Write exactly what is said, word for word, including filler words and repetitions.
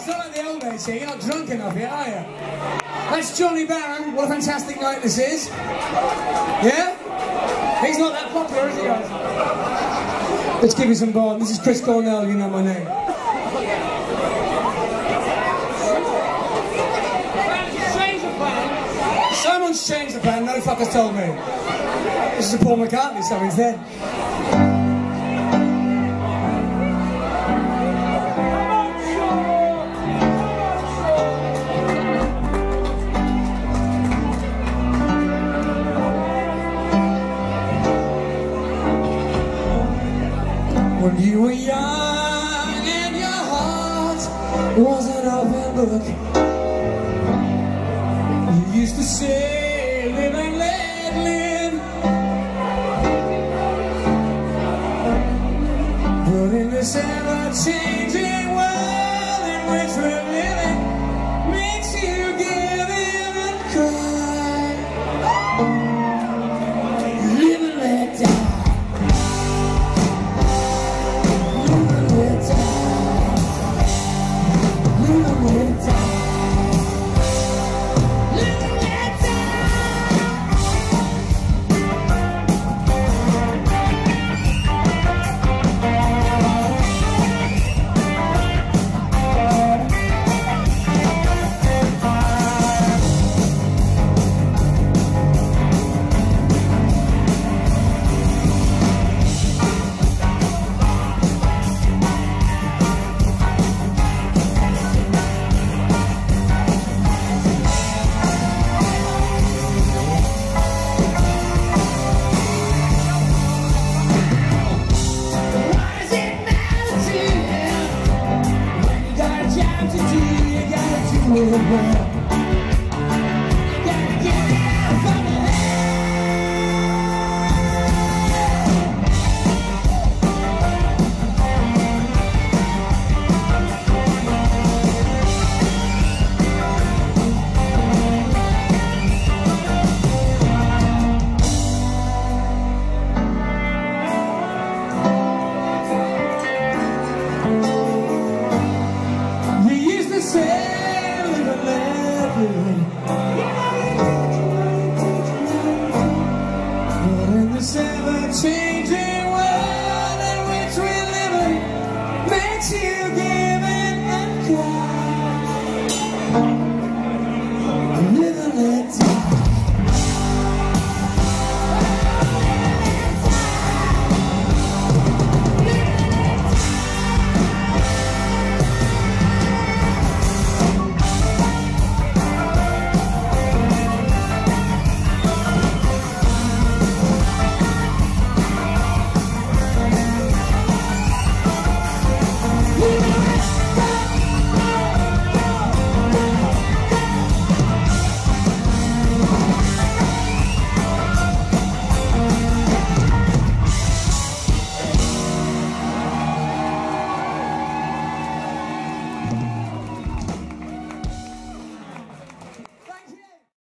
it's not like the old days here. You're not drunk enough yet, are you? That's Johnny Barron. What a fantastic night this is. Yeah? He's not that popular, is he, guys? Let's give you some bond. This is Chris Cornell, you know my name. Someone's changed the plan, no fuckers told me. This is a Paul McCartney song instead. When you were young and your heart was an open book, you used to say, live and let live. But in this ever-changing world in which we're